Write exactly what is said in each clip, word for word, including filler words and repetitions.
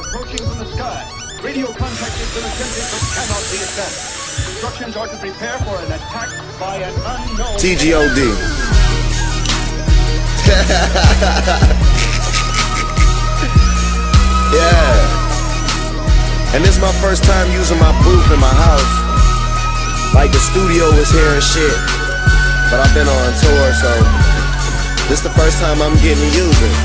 approaching from the sky. Radio contact has been attempted but cannot be established. Instructions are to prepare for an attack by an unknown... T G O D. Yeah. And this is my first time using my booth in my house. Like the studio was here and shit. But I've been on tour, so this the first time I'm getting to use it.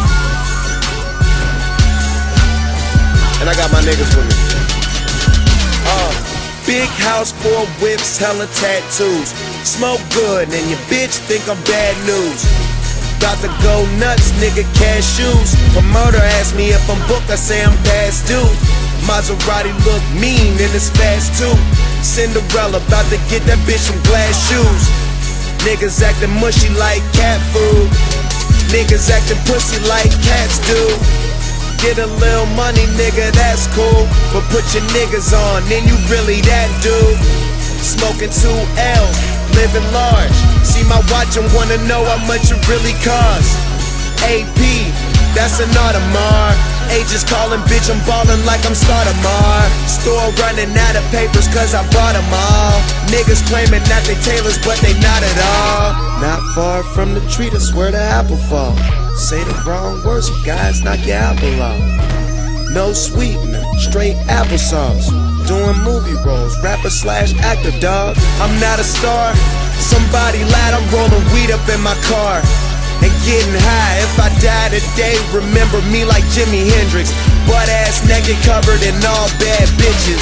And I got my niggas with me. Uh, big house, four whips, hella tattoos. Smoke good and your bitch think I'm bad news. About to go nuts, nigga, cashews. Promoter asked me if I'm booked, I say I'm past due. Maserati look mean and it's fast too. Cinderella about to get that bitch some glass shoes. Niggas acting mushy like cat food. Niggas acting pussy like cats do. Get a little money, nigga, that's cool. But put your niggas on, then you really that dude. Smoking two L's, living large. See my watch and wanna know how much it really costs. A P, that's an Audemars. Agents calling, bitch, I'm ballin' like I'm Startamar. Store running out of papers cause I bought them all. Niggas claiming that they tailors, but they not at all. Not far from the tree, that's where the apple fall. Say the wrong words, you guys knock your apple off. No sweetener, straight applesauce. Doing movie roles, rapper slash actor, dog. I'm not a star, somebody lied, I'm rolling weed up in my car and getting high. If I die today, remember me like Jimi Hendrix. Butt ass naked, covered in all bad bitches.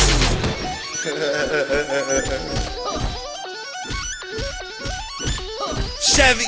Chevy.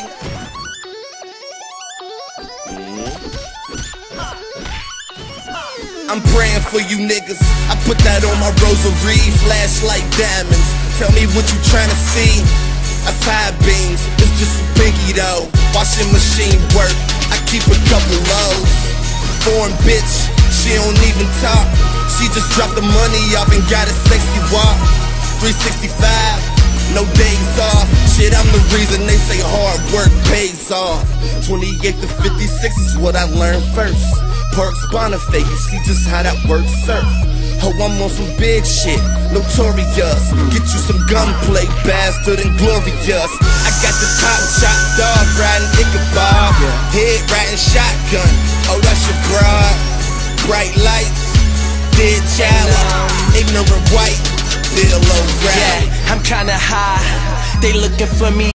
I'm praying for you niggas. I put that on my rosary. Flashlight diamonds. Tell me what you tryna see. I side beams, it's just a pinky though. Washing machine work, I keep a couple lows. Foreign bitch, she don't even talk. She just dropped the money off and got a sexy walk. three sixty-five, no days off. Shit, I'm the reason they say hard work pays off. twenty-eight to fifty-six is what I learned first. Perks Boniface, you see just how that works surf. Oh, I'm on some big shit, notorious. Get you some gunplay, bastard and glorious. I got the top shot dog riding Ichabod. Head riding shotgun, oh that's your broad. Bright lights, dead child. Ignorant white, Bill O'Reilly. Yeah, I'm kinda high, they looking for me.